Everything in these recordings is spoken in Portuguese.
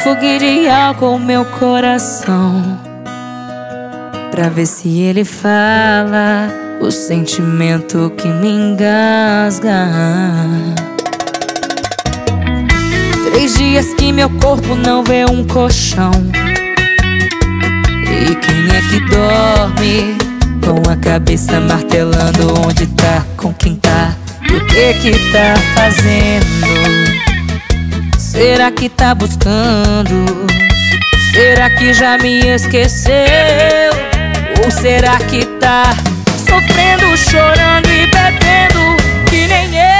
Refoguei de álcool meu coração pra ver se ele fala o sentimento que me engasga. 3 dias que meu corpo não vê um colchão. E quem é que dorme com a cabeça martelando? Onde tá, com quem tá, o que tá fazendo? Será que tá buscando? Será que já me esqueceu? Ou será que tá sofrendo, chorando e bebendo que nem eu?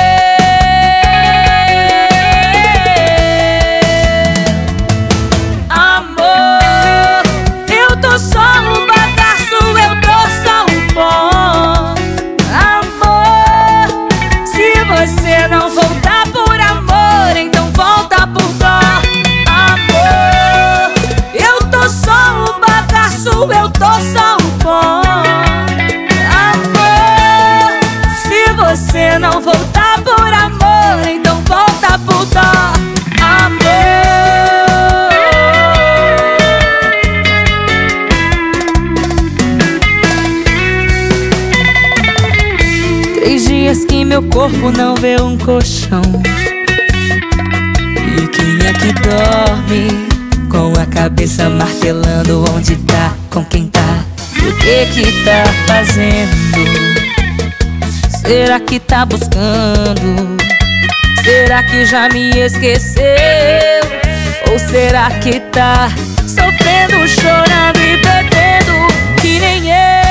Amor, eu tô só um bagaço, eu tô só um pó. Amor, se você não voltar por amor, então volta por dó. Amor, eu tô só um bagaço, eu tô só um pó. Amor, se você não voltar por amor, então volta por dó. Amor, 3 dias que meu corpo não vê um colchão. E quem é que dorme com a cabeça martelando? Onde tá, com quem tá, o que tá fazendo? Será que tá buscando? Será que já me esqueceu? Ou será que tá sofrendo, chorando e bebendo que nem eu?